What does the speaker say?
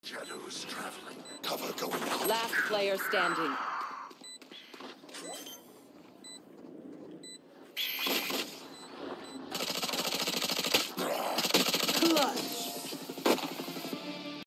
Shadows traveling. Cover going out. Last player standing. Clutch.